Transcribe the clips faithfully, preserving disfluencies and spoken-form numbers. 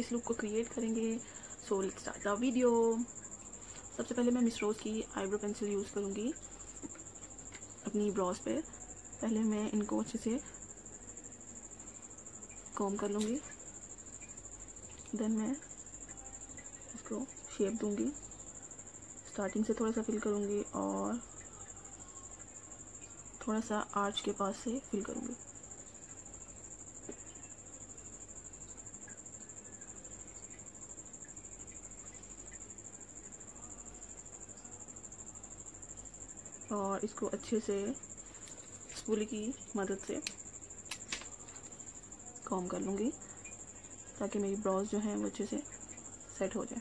इस लुक को क्रिएट करेंगे। So let's start the video. सबसे पहले मैं मिस रोज़ की आईब्रो पेंसिल यूज़ करूँगी अपनी ब्रॉज पे। पहले मैं इनको अच्छे से कॉम्ब कर लूँगी, देन मैं इसको शेप दूँगी। स्टार्टिंग से थोड़ा सा फिल करूँगी और थोड़ा सा आर्च के पास से फिल करूँगी। और इसको अच्छे से स्पूली की मदद से कॉम्ब कर लूँगी ताकि मेरी ब्रॉज जो है वो अच्छे से सेट हो जाए।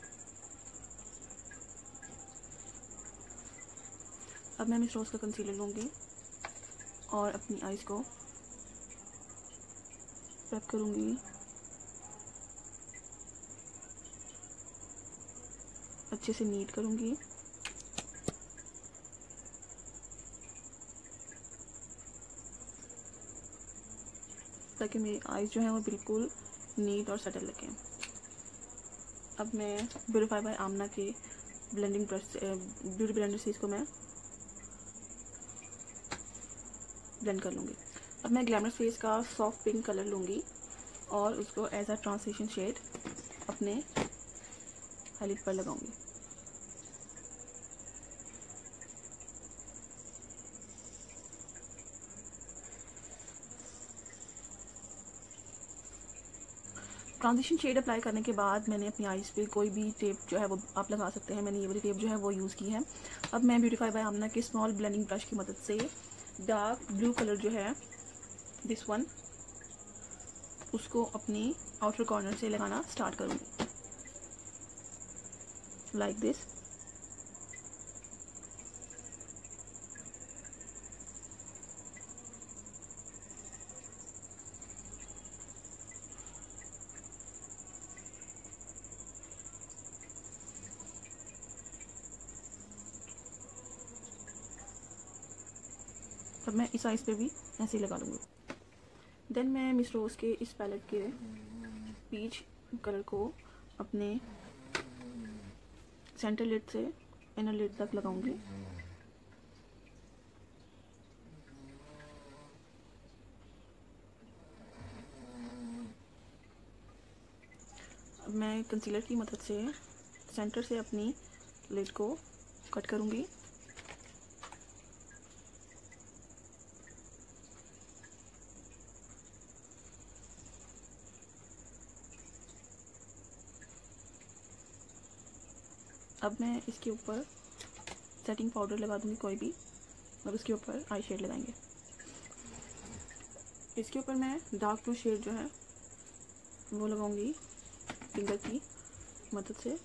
अब मैं मिस रोज़ का कंसीलर लूँगी और अपनी आईज को पैक करूँगी। अच्छे से नीट करूँगी। ताकि मेरी आईज जो है वो बिल्कुल नीट और सेटल लगे। अब मैं ब्यूटीफाई बाय आमना के ब्लेंडिंग ब्रश से ब्यूटी ब्लेंडर से इसको मैं ब्लेंड कर लूँगी। अब मैं ग्लैमर फेस का सॉफ्ट पिंक कलर लूँगी और उसको एज अ ट्रांसलेशन शेड अपने हाईलाइट पर लगाऊंगी। ट्रांजिशन शेड अप्लाई करने के बाद मैंने अपनी आईज पे कोई भी टेप जो है वो आप लगा सकते हैं। मैंने ये वाली टेप जो है वो यूज़ की है। अब मैं ब्यूटीफाई बाय आमना के स्मॉल ब्लेंडिंग ब्रश की मदद से डार्क ब्लू कलर जो है दिस वन उसको अपनी आउटर कॉर्नर से लगाना स्टार्ट करूँगी लाइक दिस। अब मैं इस आइज पे भी ऐसे ही लगा लूँगी। देन मैं मिस रोज़ के इस पैलेट के पीच कलर को अपने सेंटर लिड से इनर लिड तक लगाऊंगी। अब मैं कंसीलर की मदद से सेंटर से अपनी लिड को कट करूंगी। अब मैं इसके ऊपर सेटिंग पाउडर लगा दूंगी कोई भी और उसके ऊपर आई शेड लगाएंगे। इसके ऊपर मैं डार्क ब्लू शेड जो है वो लगाऊंगी फिंगर की मदद से।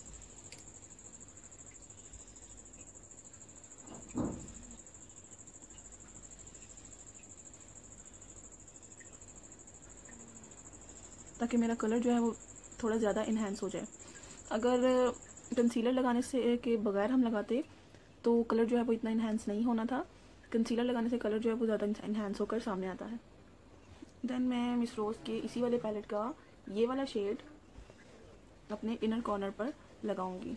ताकि मेरा कलर जो है वो थोड़ा ज़्यादा इन्हेंस हो जाए। अगर कंसीलर लगाने से के बगैर हम लगाते तो कलर जो है वो इतना इन्हेंस नहीं होना था। कंसीलर लगाने से कलर जो है वो ज़्यादा इन्हेंस होकर सामने आता है। देन मैं मिस रोज़ के इसी वाले पैलेट का ये वाला शेड अपने इनर कॉर्नर पर लगाऊंगी।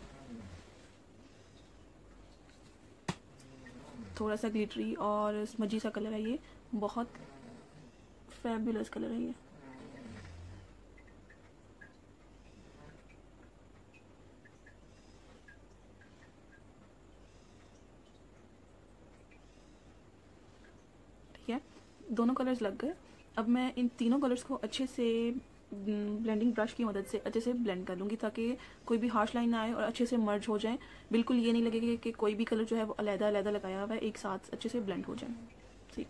थोड़ा सा ग्लिटरी और स्मजी सा कलर है ये, बहुत फैबुलस कलर है ये। दोनों कलर्स लग गए। अब मैं इन तीनों कलर्स को अच्छे से ब्लेंडिंग ब्रश की मदद से अच्छे से ब्लेंड कर लूँगी ताकि कोई भी हार्श लाइन ना आए और अच्छे से मर्ज हो जाए। बिल्कुल ये नहीं लगेगा कि कोई भी कलर जो है वो अलग अलग लगाया हुआ है, एक साथ अच्छे से ब्लेंड हो जाए। ठीक,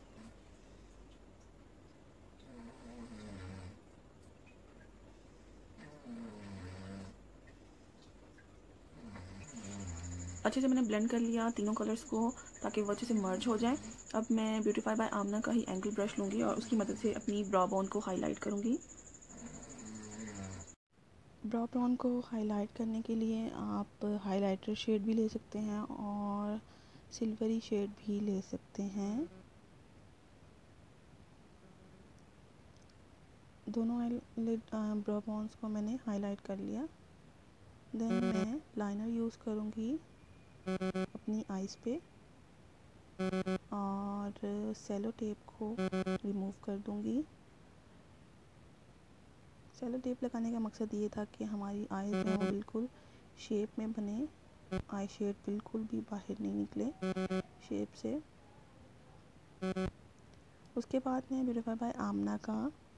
अच्छे से मैंने ब्लेंड कर लिया तीनों कलर्स को ताकि वो अच्छे से मर्ज हो जाए। अब मैं ब्यूटीफाई बाय आमना का ही एंगल ब्रश लूँगी और उसकी मदद से अपनी ब्रा बोन को हाईलाइट करूँगी। ब्रा बोन को हाईलाइट करने के लिए आप हाइलाइटर शेड भी ले सकते हैं और सिल्वरी शेड भी ले सकते हैं। दोनों आई ब्रो बोन्स को मैंने हाईलाइट कर लिया। देन मैं लाइनर यूज़ करूँगी अपनी आईज़ पे और सेलो टेप को रिमूव कर दूँगी। सेलो टेप लगाने का मकसद ये था कि हमारी आईज़ में वो बिल्कुल शेप में बने, आई शेड बिल्कुल भी बाहर नहीं निकले शेप से। उसके बाद मैं ब्यूटीफाई बाय आमना का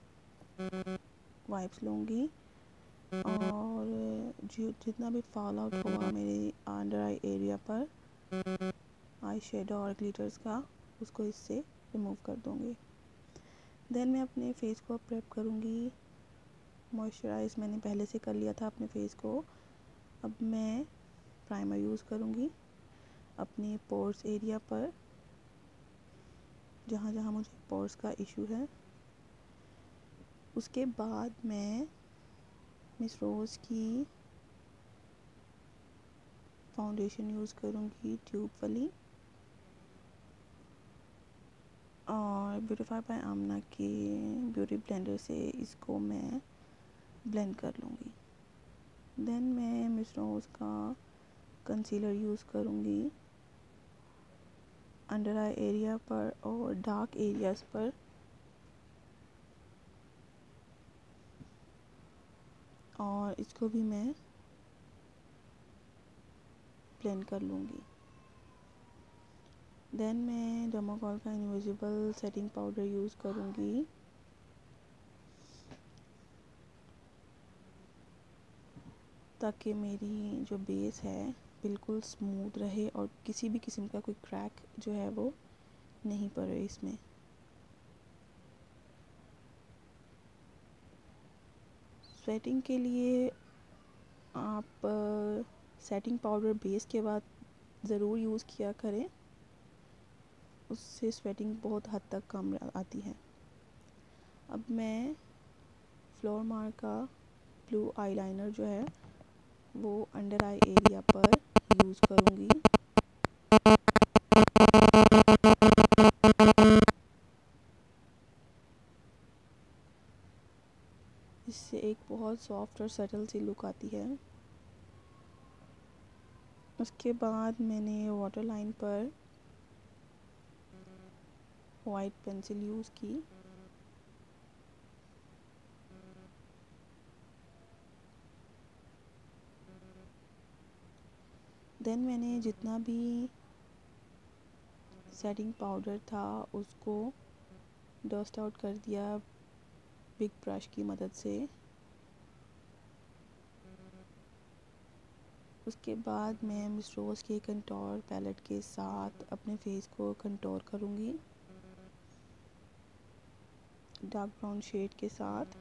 वाइप्स लूँगी और जो जितना भी फॉल आउट हुआ मेरे अंडर आई एरिया पर आई शेडो और ग्लिटर्स का, उसको इससे रिमूव कर दूँगी। देन मैं अपने फेस को प्रेप करूँगी। मॉइस्चराइज मैंने पहले से कर लिया था अपने फेस को। अब मैं प्राइमर यूज़ करूँगी अपने पोर्स एरिया पर, जहाँ जहाँ मुझे पोर्स का इशू है। उसके बाद मैं मिस रोज़ की फाउंडेशन यूज़ करूँगी ट्यूब वाली और ब्यूटीफाई बाय आमना के ब्यूटी ब्लेंडर से इसको मैं ब्लेंड कर लूँगी। देन मैं मिस रोज़ का कंसीलर यूज़ करूँगी अंडर आई एरिया पर और डार्क एरियाज़ पर। और इसको भी मैं ब्लेंड कर लूँगी। देन मैं डर्माकोल का इनविजिबल सेटिंग पाउडर यूज़ करूँगी ताकि मेरी जो बेस है बिल्कुल स्मूथ रहे और किसी भी किस्म का कोई क्रैक जो है वो नहीं पड़े इसमें। स्वेटिंग के लिए आप सेटिंग पाउडर बेस के बाद ज़रूर यूज़ किया करें, उससे स्वेटिंग बहुत हद तक कम आती है। अब मैं फ्लोर मार्क का ब्लू आईलाइनर जो है वो अंडर आई एरिया पर यूज़ करूँगी। इससे एक बहुत सॉफ्ट और सटल सी लुक आती है। उसके बाद मैंने वाटर लाइन पर वाइट पेंसिल यूज़ की। देन मैंने जितना भी सेटिंग पाउडर था उसको डस्ट आउट कर दिया बिग ब्रश की मदद से। उसके बाद मैं मिस रोज़ के कंटोर पैलेट के साथ अपने फेस को कंटोर करूँगी डार्क ब्राउन शेड के साथ।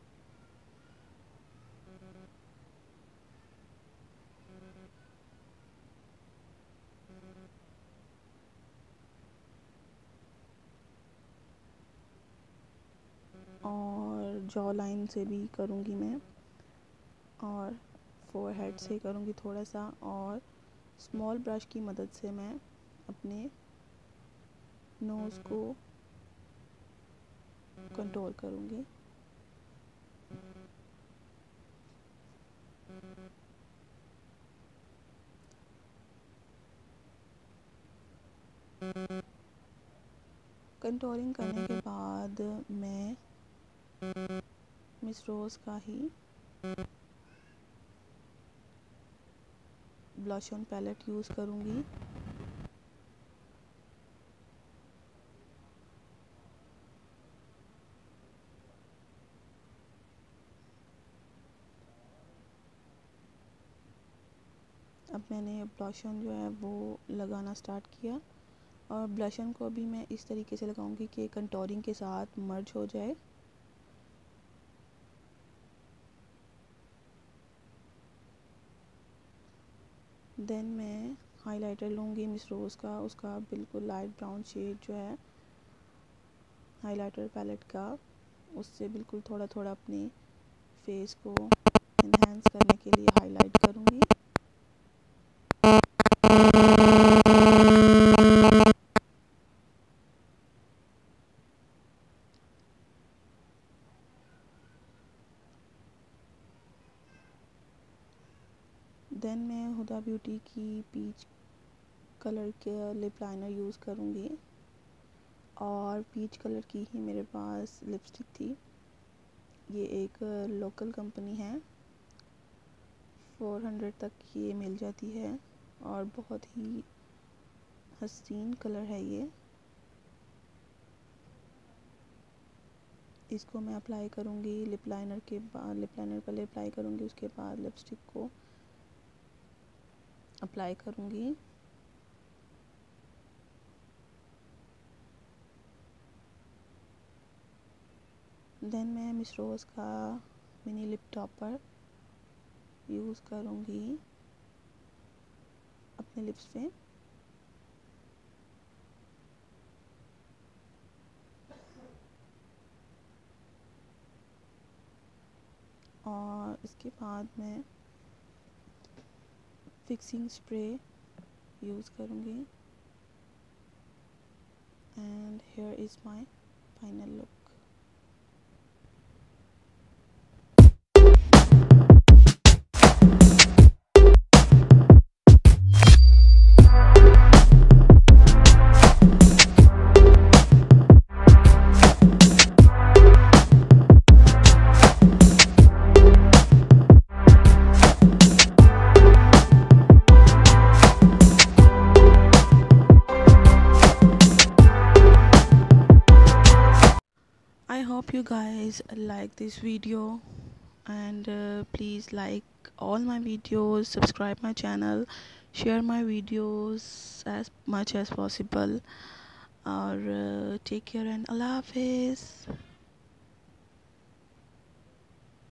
और जॉ लाइन से भी करूँगी मैं और फोरहेड से करूँगी थोड़ा सा, और स्मॉल ब्रश की मदद से मैं अपने नोज़ को कंटूर करूँगी। कंटूरिंग करने के बाद मैं मिस रोज़ का ही ब्लश ऑन पैलेट यूज़ करूँगी। अब मैंने ब्लश ऑन जो है वो लगाना स्टार्ट किया और ब्लश ऑन को भी मैं इस तरीके से लगाऊंगी कि कंटूरिंग के साथ मर्ज हो जाए। देन मैं हाइलाइटर लूँगी मिस रोज़ का, उसका बिल्कुल लाइट ब्राउन शेड जो है हाइलाइटर पैलेट का, उससे बिल्कुल थोड़ा थोड़ा अपने फेस को इन्हेंस करने के लिए हाईलाइट करूँगी। देन मैं हुदा ब्यूटी की पीच कलर के लिप लाइनर यूज़ करूँगी, और पीच कलर की ही मेरे पास लिपस्टिक थी। ये एक लोकल कंपनी है, फोर हंड्रेड तक ये मिल जाती है और बहुत ही हसीन कलर है ये। इसको मैं अप्लाई करूँगी लिप लाइनर के बाद, लिप लाइनर पहले अप्लाई करूँगी, उसके बाद लिपस्टिक को अप्लाई करूँगी। देन मैं मिस रोज़ का मिनी लिप टॉपर यूज़ करूँगी अपने लिप्स पे। और इसके बाद मैं फिक्सिंग स्प्रे यूज़ करूँगी। And here is my final look. I hope you guys like this video, and uh, please like all my videos, subscribe my channel, share my videos as much as possible, or uh, take care and Allah Hafiz.